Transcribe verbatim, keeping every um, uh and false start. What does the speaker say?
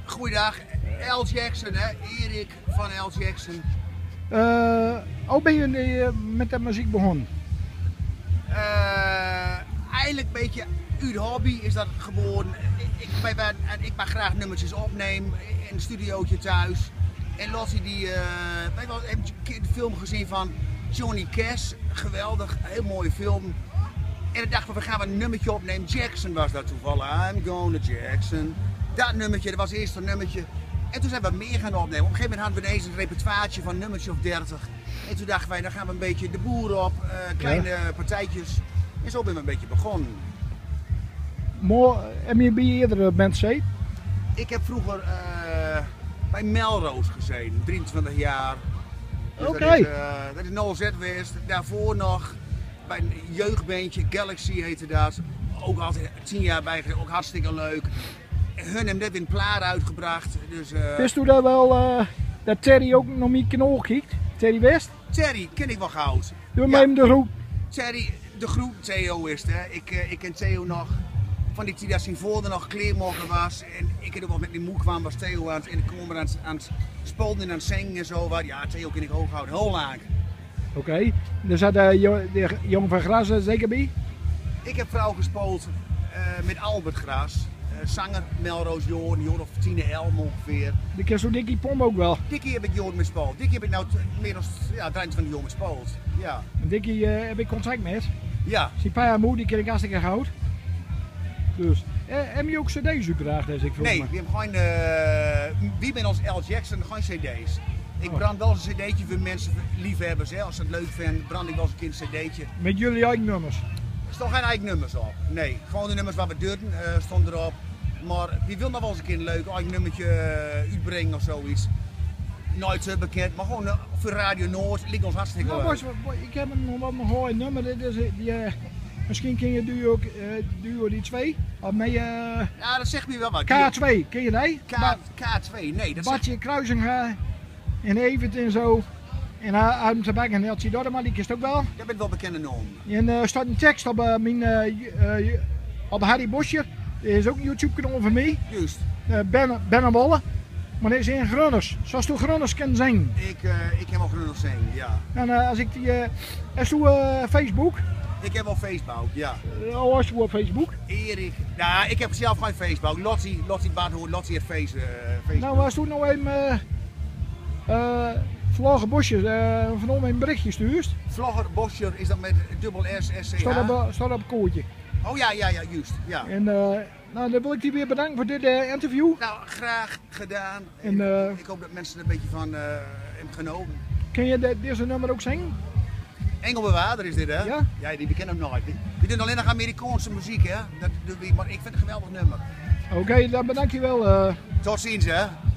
Goeiedag, L. Jackson, hè? Erik van L. Jackson. Uh, hoe ben je uh, met de muziek begonnen? Uh, eigenlijk een beetje uit hobby is dat geboren. Ik, ik, ben, ik mag graag nummertjes opnemen in een studiootje thuis. En Lottie die, uh, wij hebben een film gezien van Johnny Cash, geweldig, heel mooie film. En ik dacht van, we gaan een nummertje opnemen. Jackson was dat toevallig. I'm going to Jackson. Dat nummertje, dat was het eerste nummertje. En toen zijn we meer gaan opnemen. Op een gegeven moment hadden we ineens een repertoireetje van nummertje of dertig. En toen dachten wij, dan gaan we een beetje de boer op, uh, kleine ja. partijtjes. En zo ben we een beetje begonnen. Maar heb je bij eerdere band gezeten? Ik heb vroeger uh, bij Melrose gezeten, drieëntwintig jaar. Dus Oké. Okay. Dat is, uh, dat is nul Z West. Daarvoor nog bij een jeugdbeentje, Galaxy heette dat. Ook altijd tien jaar bij, ook hartstikke leuk. Hun hebben net in plaat uitgebracht. Dus, uh... Wist u dat wel uh, dat Terry ook nog niet knol kijkt? Terry West? Terry ken ik wel goud. Doe ja. hem de groep. Terry, de groep, Theo is het. Hè. Ik, uh, ik ken Theo nog van die tijd dat zijn vader nog kleermaker was. En ik heb ook wel met die moe kwam, was Theo aan het, en ik kwam er aan het, aan het spelen en aan het zingen en zo. Wat. Ja, Theo ken ik ook houden, heel laag. Oké, okay. Er zat de, de jongen van Gras zeker bij? Ik heb vrouw gespeeld uh, met Albert Gras. Uh, zanger Melrose Joren, Joren of tien, elf ongeveer. Die ken zo Dikkie Pom ook wel? Dikkie heb ik Joren met gespeeld. Dikkie heb ik nou meer dan ja, drieëntwintig jaar met gespeeld. Ja. Dikkie uh, heb ik contact met. Ja. Zijn paar jaar moe, die ken ik hartstikke goud. Dus, eh, heb je ook cd's uitgebracht deze ik Nee, we hebben geen, uh, wie ben ons L. Jackson, geen cd's. Ik brand wel eens een cd'tje voor mensen, liefhebbers, hè. Als ze het leuk vinden, brand ik wel eens een keer een cd'tje. Met jullie eigen nummers? Er staan geen eigen nummers op. Nee, gewoon de nummers waar we deden uh, stonden erop. Maar wie wil nog wel eens een keer een leuk eigen nummertje uh, uitbrengen of zoiets. Nooit uh, bekend, maar gewoon uh, voor Radio Noord ligt ons hartstikke nou, leuk. Boys, ik heb een nog een mooi nummer, dit is, die, uh, misschien ken je duo, uh, duo die twee. Of mee, uh, ja, dat zegt me wel wat. K twee, ken je die? K, K twee, nee. Dat Bartje zegt... Kruisinga en Evert en zo. En uit zijn bek en Elsie Dodema, die kist ook wel. Dat bent wel bekende naam. En er uh, staat een tekst op, uh, mijn, uh, uh, op Harry Bosje. Dat is ook een YouTube kanaal van mij. Juist. Uh, ben, ben en Wolle. Maar dit is in Grunners. Zoals je Grunners kan zingen. Ik, uh, ik heb wel Grunners zingen, ja. En uh, als ik die... Uh, is je uh, Facebook? Ik heb wel Facebook, ja. Uh, oh, is je op Facebook? Erik. Nou, ik heb zelf geen Facebook. Lottie, Lottie Badhoorn, Lottie heeft face, uh, Facebook. Nou, was toen nog even... Uh, uh, Vlogger Bosje, uh, van om een berichtje stuurt. Vlogger Bosje, is dat met dubbel S, S, C, H? Staat op, staat op een koortje. Oh ja, ja, ja, juist. Ja. En uh, nou, dan wil ik die weer bedanken voor dit uh, interview. Nou, graag gedaan. En, uh, ik hoop dat mensen er een beetje van uh, hebben genomen. Ken je de, deze nummer ook zingen? Engelbewaarder is dit, hè? Ja? Ja, die kennen hem nooit. We doen alleen nog Amerikaanse muziek, hè? Dat doen we, maar ik vind het een geweldig nummer. Oké, okay, dan bedank je wel. Uh... Tot ziens, hè?